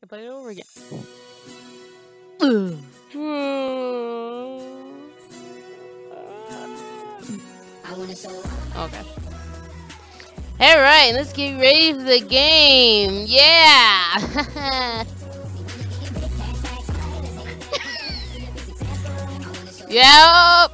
play it over again. Okay. Alright, let's get ready for the game. Yeah! Yep!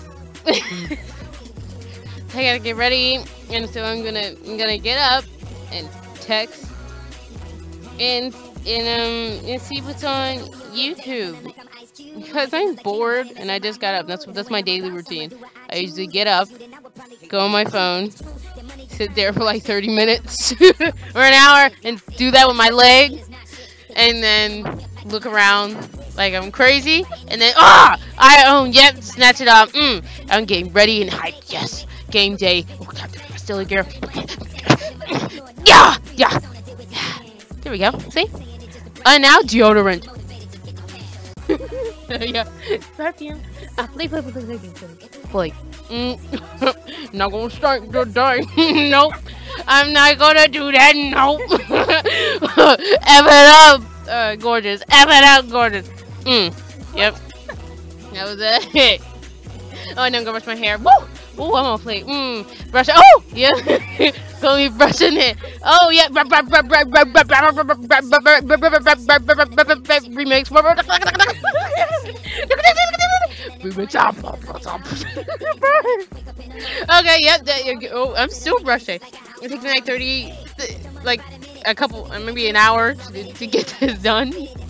I gotta get ready, and so I'm gonna get up and text and see what's on YouTube because I'm bored and I just got up. That's my daily routine. I usually get up, go on my phone, sit there for like 30 minutes or an hour, and do that with my leg, and then look around like I'm crazy, and then yep, snatch it up. I'm getting ready and hyped. Yes, game day. Oh God, still a girl. Yeah. There we go. See? Now deodorant. Yeah. Perfume. Play. Not gonna start today. Nope. I'm not gonna do that. Nope. F it up, gorgeous. F it up, gorgeous. Yep. That was it. Oh, and I'm gonna brush my hair. Woo! Oh, I'm on fleek. Brush it. Oh, yeah. Gonna be brushing it. Oh, yeah. Remix. Okay, yep. Oh, I'm still brushing. It takes me like 30, like a couple, maybe an hour to get this done.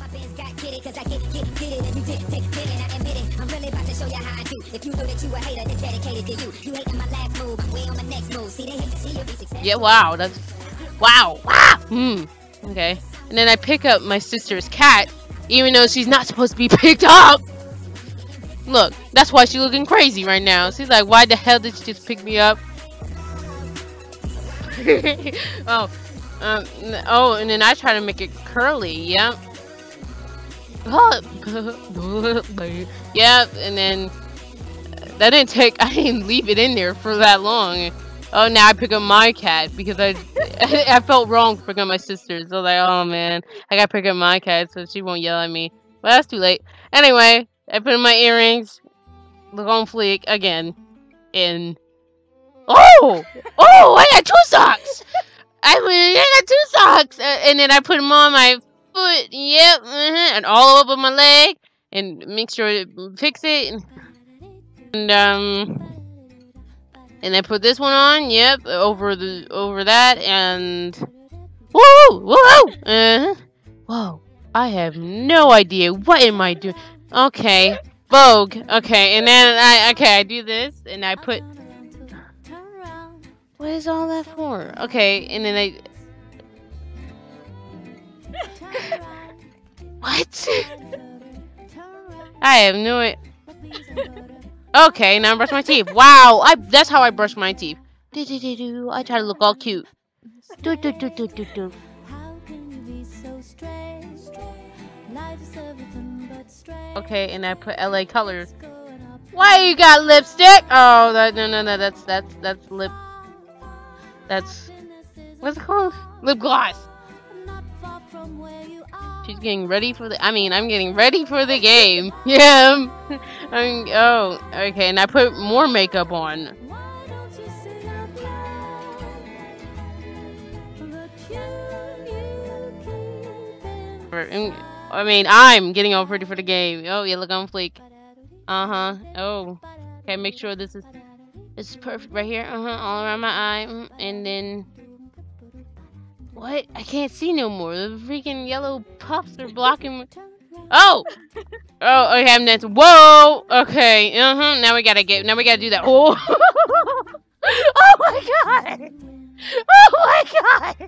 Yeah, wow, that's wow. Okay, and then I pick up my sister's cat, even though she's not supposed to be picked up. Look, that's why she's looking crazy right now. She's like, why the hell did she just pick me up? Oh, and then I try to make it curly. Yep. Yep, and then that didn't take. I didn't leave it in there for that long. Oh, now I pick up my cat because I felt wrong for picking up my sister's. So I was like, oh man, I gotta pick up my cat so she won't yell at me. But that's too late. Anyway, I put in my earrings. Look on fleek again. Oh, I got 2 socks. I got 2 socks, and then I put them on my foot. Yep, and all over my leg, and make sure to fix it. And I put this one on. Yep, over that, and whoa. Whoa, I have no idea. What am I doing? Okay, Vogue. Okay, and then I do this, and I put. What is all that for? Okay, and then What? I have no idea. Okay, now I brush my teeth. Wow, that's how I brush my teeth. I try to look all cute. Okay, and I put LA colors. Why you got lipstick? Oh, no, that's lip. That's what's it called? Lip gloss. She's getting ready for the. I'm getting ready for the game. Yeah. Oh, okay, and I put more makeup on. I'm getting all ready for the game. Oh, yeah, look on fleek. Oh, okay, make sure this is perfect right here. All around my eye, and then what? I can't see no more. The freaking yellow puffs are blocking. Oh, okay, I'm dancing. Whoa, okay, Now we gotta do that. Oh, oh my god! Oh my god!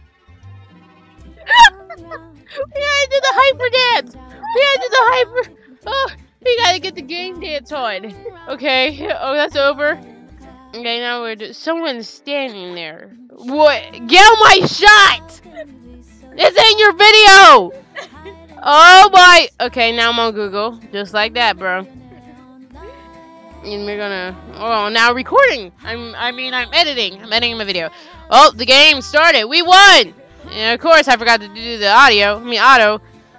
We gotta do the hyper dance. Oh, we gotta get the game dance on. Okay. Oh, that's over. Okay, now we're just someone's standing there. What? Get on my shot! This ain't your video! Oh my. Okay, now I'm on Google. Just like that, bro. And we're gonna. Oh, now recording. I'm editing. I'm editing my video. Oh, the game started. We won! And of course, I forgot to do the audio. Auto.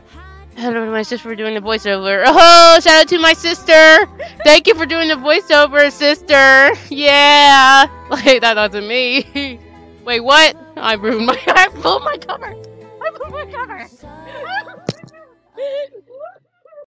Hello to my sister for doing the voiceover. Oh, shout out to my sister. Thank you for doing the voiceover, sister. Yeah. Wait, that wasn't me. Wait, what? I ruined my. I pulled my cover. I pulled my cover.